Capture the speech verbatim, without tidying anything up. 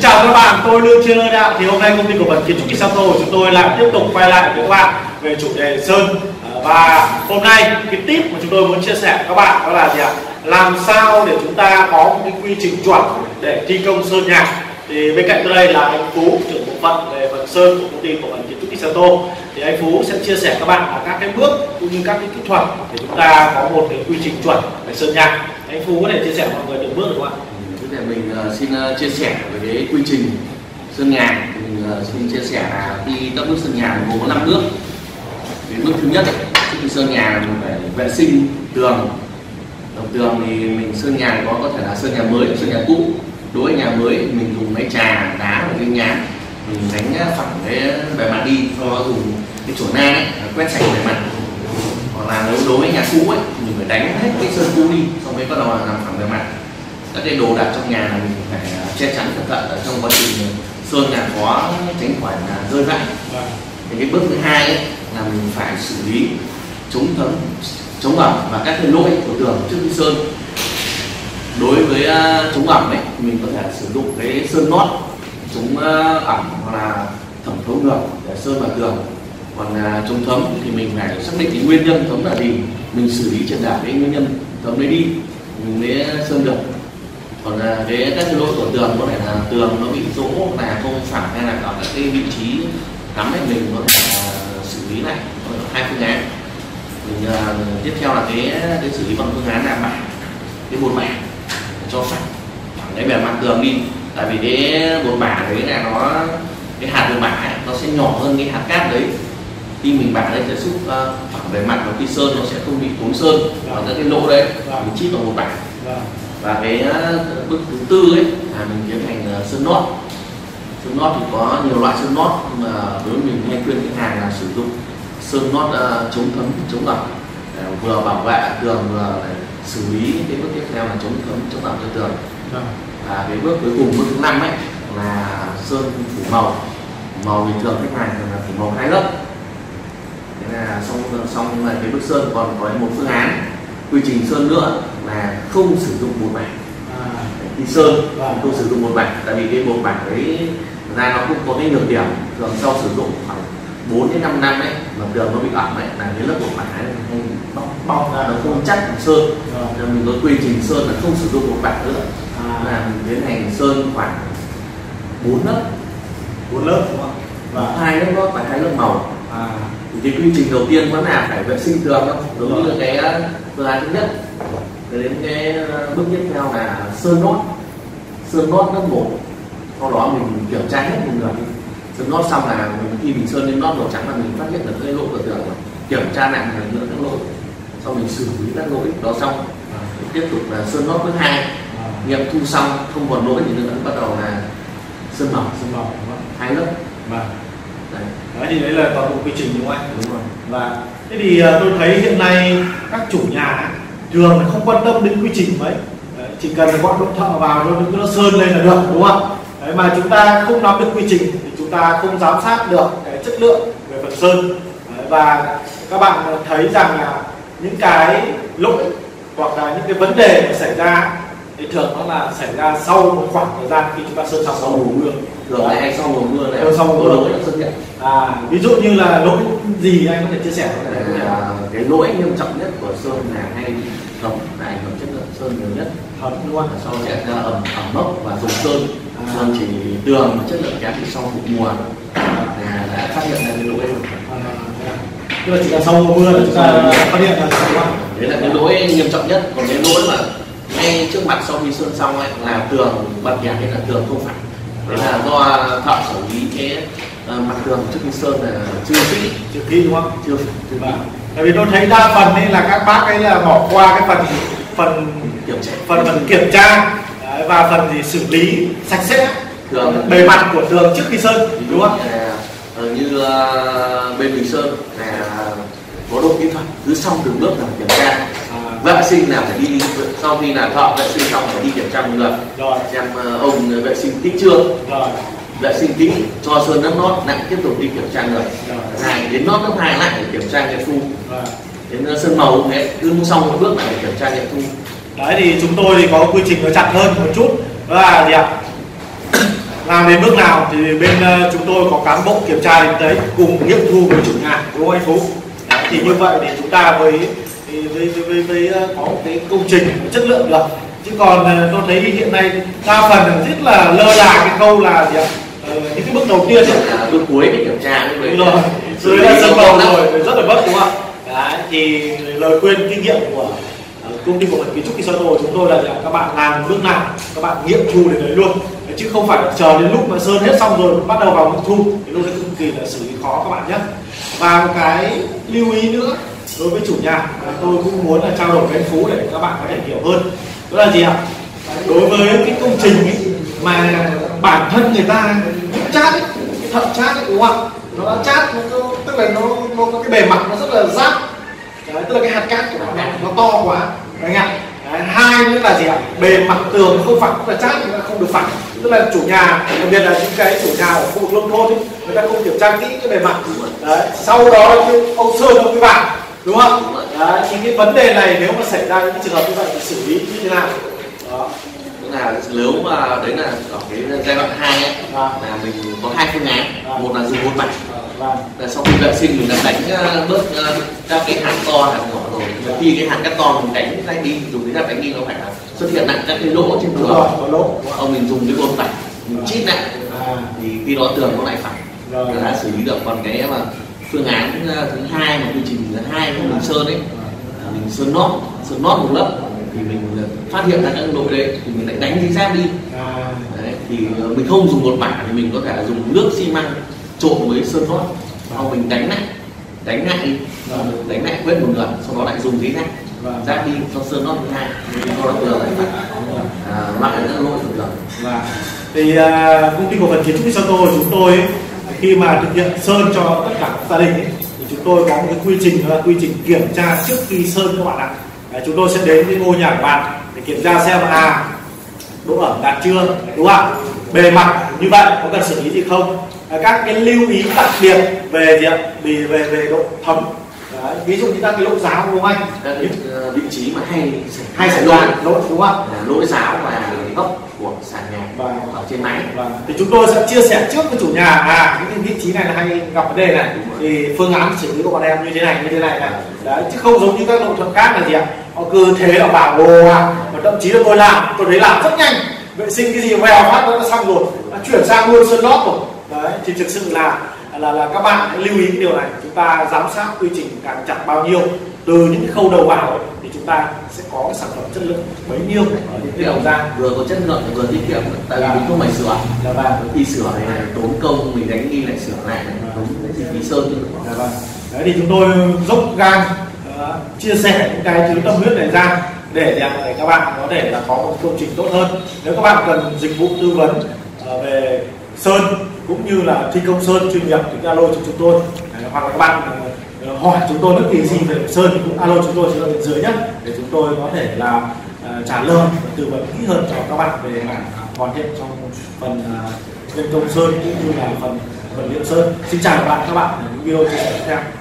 chào các bạn, tôi Lương Chuyên Đạo. Thì hôm nay công ty cổ phần kiến trúc Kisato của chúng tôi lại tiếp tục quay lại với các bạn về chủ đề sơn. Và hôm nay cái tip mà chúng tôi muốn chia sẻ với các bạn đó là gì ạ? Làm sao để chúng ta có một cái quy trình chuẩn để thi công sơn nhà. Thì bên cạnh tôi đây là anh Phú, trưởng bộ phận về phần sơn của công ty cổ phần kiến trúc Kisato. Thì anh Phú sẽ chia sẻ các bạn các cái bước cũng như các cái kỹ thuật để chúng ta có một cái quy trình chuẩn về sơn nhà. Anh Phú có thể chia sẻ mọi người từng bước được không ạ? Thế mình uh, xin uh, chia sẻ về cái quy trình sơn nhà. Mình uh, xin chia sẻ là khi các bước sơn nhà gồm có năm bước. Cái bước thứ nhất ấy, trước khi sơn nhà mình phải vệ sinh tường. Đầu tường thì mình sơn nhà có có thể là sơn nhà mới, sơn nhà cũ. Đối với nhà mới mình dùng máy trà, đá và cái nhám mình đánh phẳng cái bề mặt đi, sau đó dùng cái chổi nan ấy quét sạch bề mặt. Hoặc là nếu đối với nhà cũ ấy mình phải đánh hết cái sơn cũ đi, xong mới bắt đầu làm phẳng bề mặt. Các cái đồ đạc trong nhà là mình phải che chắn cẩn thận ở trong quá trình sơn nhà có tránh khỏi là rơi vãi. Thì cái bước thứ hai ấy, là mình phải xử lý chống thấm, chống ẩm và các cái lỗi của tường trước khi sơn. Đối với uh, chống ẩm ấy mình có thể sử dụng cái sơn nót chống uh, ẩm hoặc là thẩm thấu được để sơn vào tường. Còn uh, chống thấm thì mình phải xác định cái nguyên nhân thấm là gì, mình xử lý triệt để cái nguyên nhân thấm đấy đi mình mới sơn được. Còn cái các cái lỗi của tường có thể là tường nó bị rỗ là không phẳng hay là ở các cái vị trí cắm ấy, mình có thể uh, xử lý lại hai phương án. Mình uh, tiếp theo là cái cái xử lý bằng phương án là bảng cái bột bảng cho phẳng phẳng cái bề mặt tường đi, tại vì cái bột bảng đấy là nó cái hạt bột bảng ấy, nó sẽ nhỏ hơn cái hạt cát đấy. Khi mình bảng đấy sẽ giúp uh, phẳng bề mặt và khi sơn nó sẽ không bị cuốn sơn và các cái lỗ đấy mình chít vào bột bảng. Và cái uh, bước thứ tư ấy là mình tiến hành uh, sơn nót. Sơn nót thì có nhiều loại sơn nót, nhưng mà đối với mình hay khuyên khách hàng là sử dụng sơn nót uh, chống thấm chống ẩm, vừa bảo vệ tường vừa để xử lý cái bước tiếp theo là chống thấm chống ẩm cho tường. Và cái bước cuối cùng, bước thứ năm ấy là sơn phủ màu. Màu bình thường khách hàng là phủ màu hai lớp. Thế là xong xong cái bước sơn còn có một phương án quy trình sơn nữa là không sử dụng bột bảng. Khi sơn không sử dụng bột bảng, tại vì cái bột bảng đấy ra nó cũng có cái nhược điểm, thường sau sử dụng khoảng bốn đến năm năm ấy mà tường nó bị ẩm ấy là cái lớp bột bảng ấy hay bong bong ra, nó không chắc bằng sơn. Nên mình có quy trình sơn là không sử dụng bột bảng nữa, à. là mình tiến hành sơn khoảng bốn lớp bốn lớp đúng không? Và hai lớp lót và hai lớp màu. À. Thì cái quy trình đầu tiên vẫn là phải vệ sinh tường không? Giống như là cái phương án thứ nhất. Để đến cái bước tiếp theo là sơn nót. Sơn nót lớp một. Sau đó mình kiểm tra hết một lượt. Sơn nót xong là mình, khi mình sơn lên nót màu trắng là mình phát hiện được cái lỗi của tường rồi. Kiểm tra lại một lần nữa các lỗi. Sau mình xử lý các lỗi đó xong. À. Tiếp tục là sơn nót bước hai. À. Nghiệm thu xong không còn lỗi gì nữa, bắt đầu là sơn màu. Sơn màu đúng không? Hai lớp. Và đấy. Đấy thì đấy là toàn bộ quy trình đúng không anh? Đúng rồi. Và thế thì tôi thấy hiện nay các chủ nhà thường không quan tâm đến quy trình mấy, đấy, chỉ cần gọi đội thợ vào nó, nó sơn lên là được đúng không? Đấy, mà chúng ta không nắm được quy trình thì chúng ta không giám sát được cái chất lượng về phần sơn. Đấy, và các bạn thấy rằng là những cái lỗi hoặc là những cái vấn đề mà xảy ra thì thường nó là xảy ra sau một khoảng thời gian khi chúng ta sơn xong sau mùa mưa. Thường là hay sau mùa mưa này, sau mùa mưa xuất hiện. À, ví dụ như là lỗi gì anh có thể chia sẻ có thể à, cái lỗi nghiêm trọng nhất của sơn là hay thấm, là ảnh hưởng chất lượng sơn nhiều nhất. Thấm luôn. Sau sẽ ra ẩm ẩm mốc và dùng sơn. À. Sơn chỉ tường chất lượng kém thì sau vụ mùa là đã phát hiện ra cái lỗi rồi. À, tức là chỉ cần sau mùa mưa là chúng ta phát hiện ra rồi. Đấy là cái lỗi nghiêm trọng nhất. Còn cái lỗi mà ngay trước mặt sau khi sơn xong ấy là tường bật nhạt hay là tường không phẳng, đấy là do thợ xử lý cái uh, mặt tường trước khi sơn là chưa kỹ, chưa kỹ đúng không? Chưa, chưa kỹ. Tại vì tôi thấy đa phần ấy là các bác ấy là bỏ qua cái phần phần kiểm tra, phần phần kiểm tra đấy, và phần gì xử lý sạch sẽ tường bề mặt của tường trước khi sơn đúng không? Là, uh, như uh, bên mình sơn là có độ kỹ thuật, cứ xong từng bước là kiểm tra. Vệ sinh là phải đi, sau khi là thợ vệ sinh xong phải đi kiểm tra một lần rồi xem uh, ông vệ sinh kỹ chưa, rồi vệ sinh kỹ cho sơn lớp nót lại tiếp tục đi kiểm tra người này, đến nót lớp hai lại để kiểm tra nghiệm thu, đến uh, sơn màu thế cứ xong một bước lại để kiểm tra nghiệm thu. Đấy thì chúng tôi thì có quy trình nó chặt hơn một chút, đó là gì ạ? làm đến bước nào thì bên uh, chúng tôi có cán bộ kiểm tra đến đấy cùng nghiệm thu với chủ nhà, đúng không anh Phú? Đấy, thì như vậy thì chúng ta với với với, với, với uh, có một cái công trình chất lượng được. Chứ còn uh, tôi thấy hiện nay đa phần là rất là lơ là cái câu là gì ạ? Uh, những cái bước đầu tiên ấy. Bước cuối để kiểm tra đúng rồi, rồi là sân bầu rồi rất là vất, đúng không ạ? Đấy, thì lời khuyên kinh nghiệm của công ty cổ phần kiến trúc Kisato chúng tôi là các bạn làm bước nào các bạn nghiệm thu đến đấy luôn, chứ không phải chờ đến lúc mà sơn hết xong rồi bắt đầu vào nghiệm thu thì lúc đấy cực kỳ là xử lý khó các bạn nhé. Và một cái lưu ý nữa đối với chủ nhà tôi cũng muốn là trao đổi với anh Phú để các bạn có thể hiểu hơn, đó là gì ạ? Đối với cái công trình ấy, mà bản thân người ta chát ấy, cái thợ chát ấy, đúng không? Nó đã chát, nó, tức là nó, nó có cái bề mặt nó rất là ráp. Đấy, tức là cái hạt cát của nó, nó to quá đấy ạ. Đấy, hai nữa là gì ạ? Bề mặt tường không phẳng, là chát thì nó không được phẳng. Tức là chủ nhà, đặc biệt là những cái chủ nhà ở khu vực nông thôn ấy, người ta không kiểm tra kỹ cái bề mặt. Đấy, sau đó ông sơn ông mới vào, đúng không? Đấy, thì cái vấn đề này nếu mà xảy ra những trường hợp như vậy thì xử lý như thế nào? Đó. Là nếu mà đấy là ở cái giai đoạn hai ấy, à. là mình có hai phương án, à. một là dùng một mặt, à. là sau khi vệ sinh mình đã đánh uh, bớt uh, các cái hạt to hạt nhỏ rồi, và khi cái hạt cắt to mình đánh đánh đi, dùng cái hạt đánh đi nó phải là xuất hiện lại các cái lỗ trên tường, còn mình dùng cái bồn tẩy mình chít lại, à. thì khi đó tường nó lại phẳng, là đã xử lý được. Còn cái mà phương án uh, thứ hai mà quy trình thứ hai của mình sơn ấy, mình sơn nót sơn nót một lớp thì mình phát hiện ra các lỗi đấy thì mình lại đánh chính xác đi. À. Đấy, thì mình không dùng một bảng thì mình có thể dùng nước xi măng trộn với sơn nót, sau mình đánh lại đánh lại đi, đánh lại quét một lượt, sau đó lại dùng giấy rác rác đi cho sơn nót thứ hai, cho nó vừa lại loại các lỗi được. Và thì uh, công ty cổ phần kiến trúc Kisato chúng tôi khi mà thực hiện sơn cho tất cả các gia đình ấy, thì chúng tôi có một cái quy trình, đó là quy trình kiểm tra trước khi sơn các bạn ạ. Đấy, chúng tôi sẽ đến với ngôi nhà của bạn để kiểm tra xem à độ ẩm đạt chưa, đúng không? Bề mặt như vậy có cần xử lý gì không? À, các cái lưu ý đặc biệt về gì ạ? Vì về về độ thấm. Đấy, ví dụ như các cái lỗ ráo, đúng không anh? Các cái vị trí mà hay hay xảy ra lỗi, đúng không? Lỗi ráo và góc của sàn nhà và ở trên máy. Và thì chúng tôi sẽ chia sẻ trước với chủ nhà à những cái vị trí này là hay gặp vấn đề này, thì phương án xử lý của bọn em như thế này như thế này này. Đấy, chứ không giống như các nội thuật khác là gì ạ? Họ cứ thế là bảo ồ à, và thậm chí là tôi làm tôi thấy làm rất nhanh, vệ sinh cái gì vèo phát nó đã xong rồi, đã chuyển sang luôn sơn lót rồi. Đấy, thì thực sự là là là các bạn hãy lưu ý cái điều này, chúng ta giám sát quy trình càng chặt bao nhiêu từ những cái khâu đầu vào ấy, thì chúng ta sẽ có cái sản phẩm chất lượng bấy nhiêu ở những cái đầu ra, vừa có chất lượng vừa tiết kiệm, tại vì mình không phải sửa, khi sửa này tốn công mình đánh đi lại sửa lại tốn cái chi phí sơn. Đấy thì chúng tôi dốc gan uh, chia sẻ những cái thứ tâm huyết này ra để để các bạn có thể là có một công trình tốt hơn. Nếu các bạn cần dịch vụ tư vấn uh, về sơn cũng như là thi công sơn chuyên nghiệp thì alo cho chúng tôi, uh, hoặc là các bạn uh, hỏi chúng tôi bất kỳ gì về sơn thì cũng alo chúng tôi trên bên dưới nhé, để chúng tôi có thể là uh, trả lời và tư vấn kỹ hơn cho các bạn về mảng hoàn thiện trong phần uh, nhân công sơn cũng như là phần vật liệu sơn. Xin chào các bạn các bạn ở những video chia sẻ tiếp theo.